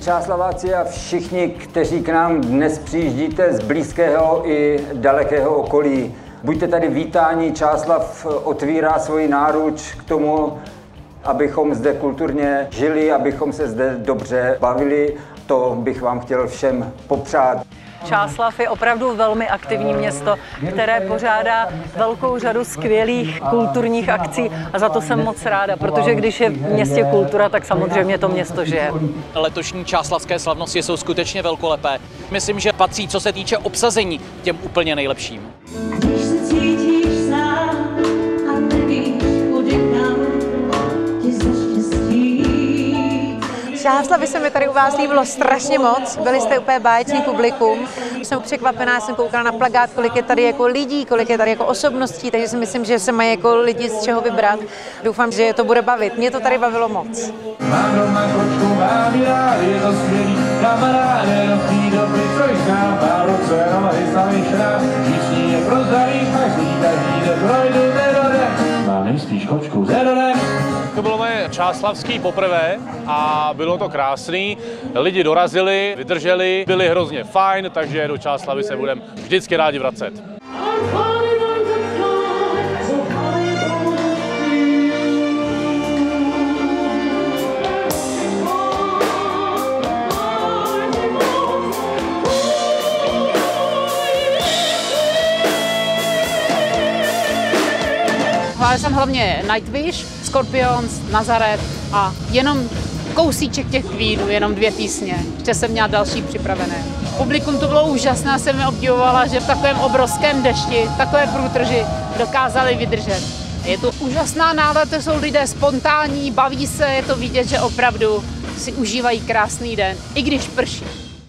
Čáslaváci a všichni, kteří k nám dnes přijíždíte z blízkého i dalekého okolí. Buďte tady vítáni, Čáslav otvírá svoji náruč k tomu, abychom zde kulturně žili, abychom se zde dobře bavili. To bych vám chtěl všem popřát. Čáslav je opravdu velmi aktivní město, které pořádá velkou řadu skvělých kulturních akcí a za to jsem moc ráda, protože když je v městě kultura, tak samozřejmě to město žije. Letošní čáslavské slavnosti jsou skutečně velkolepé. Myslím, že patří, co se týče obsazení, těm úplně nejlepším. Čáslavy se mi tady u vás líbilo strašně moc, byli jste úplně báječný publikum. Jsem překvapená, jsem koukala na plakát, kolik je tady jako lidí, kolik je tady jako osobností, takže si myslím, že se mají jako lidi z čeho vybrat. Doufám, že je to bude bavit. Mě to tady bavilo moc. To bylo moje čáslavský poprvé a bylo to krásný. Lidi dorazili, vydrželi, byli hrozně fajn, takže do Čáslavy se budeme vždycky rádi vracet. Hrála jsem hlavně Nightwish, Scorpions, Nazareth a jenom kousíček těch Queenů, jenom 2 písně. Ještě jsem měla další připravené. Publikum to bylo úžasné, jsem mi obdivovala, že v takovém obrovském dešti, takové průtrži dokázali vydržet. Je to úžasná nálada, to jsou lidé spontánní, baví se, je to vidět, že opravdu si užívají krásný den, i když prší.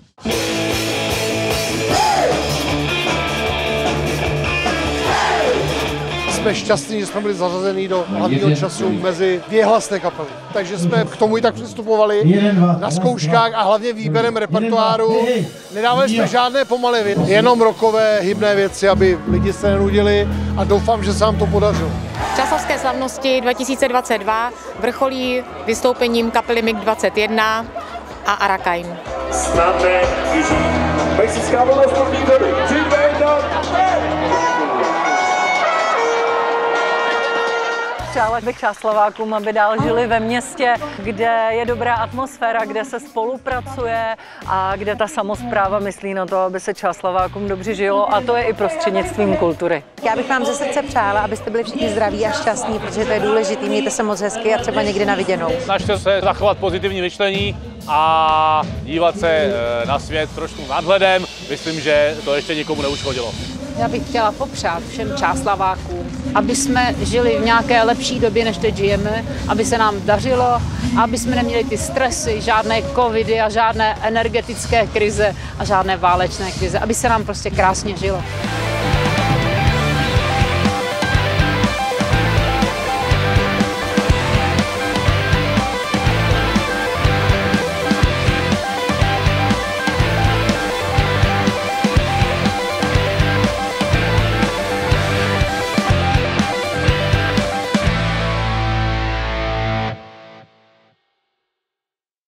Jsme šťastní, že jsme byli zařazení do hlavního času mezi 2 hlasné kapely. Takže jsme k tomu i tak přistupovali na zkouškách a hlavně výběrem repertoáru. Nedávali jsme žádné pomalé věci, jenom rockové, hybné věci, aby lidi se nenudili a doufám, že se nám to podařilo. Čáslavské slavnosti 2022 vrcholí vystoupením kapely MiG-21 a Arakain. Snadné jiží. Mexická vlna sportní doby. Přála bych Čáslavákům, aby dál žili ve městě, kde je dobrá atmosféra, kde se spolupracuje a kde ta samospráva myslí na to, aby se Čáslavákům dobře žilo, a to je i prostřednictvím kultury. Já bych vám ze srdce přála, abyste byli všichni zdraví a šťastní, protože to je důležité, mějte se moc hezky a třeba někdy na viděnou. Snažte se zachovat pozitivní myšlení a dívat se na svět trošku nadhledem. Myslím, že to ještě nikomu neuškodilo. Já bych chtěla popřát všem Čáslavákům, aby jsme žili v nějaké lepší době, než teď žijeme, aby se nám dařilo, aby jsme neměli ty stresy, žádné covidy a žádné energetické krize a žádné válečné krize, aby se nám prostě krásně žilo.